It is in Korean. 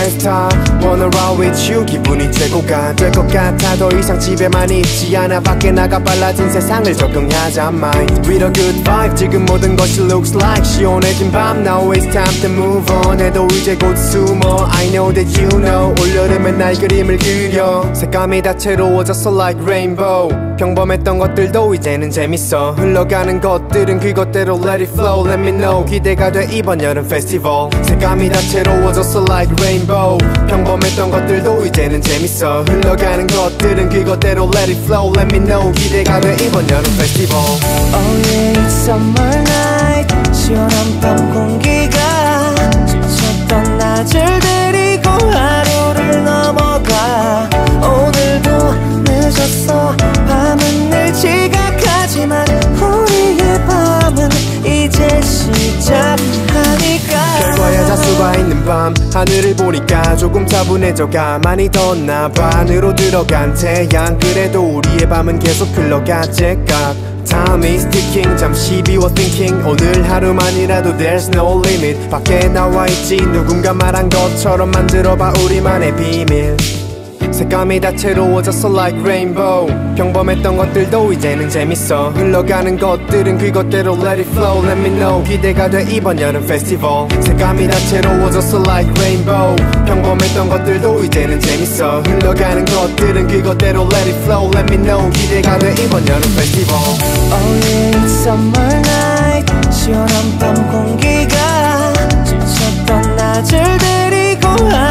festa Wanna ride with you 기분이 최고가 될 것 같아 더 이상 집에만 있지 않아 밖에 나가 빨라진 세상을 적응하자 mind With a good vibe 지금 모든 것이 looks like 시원해진 밤 Now it's time to move on 해도 이제 곧 숨어 I know that you know 올여름엔 날 그림을 그려 색감이 다채로워졌어 like rainbow 평범했던 것들도 이제는 재밌어 흘러가는 것들은 그것대로 let it flow Let me know 기대가 돼 이번 여름 페스티벌 색감이 다채로워졌어 like rainbow 평범했던 것들도 이제는 재밌어 흘러가는 것들은 그것대로 let it flow Let me know 기대가 돼 이번 여름 페스티벌 Oh yeah it's summer night 시원한 밤 공기가 지쳤던 낮을 데리고 하루를 넘어가 오늘도 늦었어 밤은 늘 지각하지만 우리의 밤은 이제 시작하니까 별과의 자수가 있는 밤 하늘을 보니까 조금 차분해져가 많이 덥나봐 안으로 들어간 태양 그래도 우리의 밤은 계속 흘러가 제각 Time is ticking 잠시 비워 thinking 오늘 하루만이라도 there's no limit 밖에 나와있지 누군가 말한 것처럼 만들어봐 우리만의 비밀 색감이 다채로워졌어 like rainbow 평범했던 것들도 이제는 재밌어 흘러가는 것들은 그것대로 let it flow Let me know 기대가 돼 이번 여름 페스티벌 색감이 다채로워졌어 like rainbow 평범했던 것들도 이제는 재밌어 흘러가는 것들은 그것대로 let it flow Let me know 기대가 돼 이번 여름 페스티벌 Oh yeah it's summer night 시원한 밤 공기가 지쳤던 낮을 데리고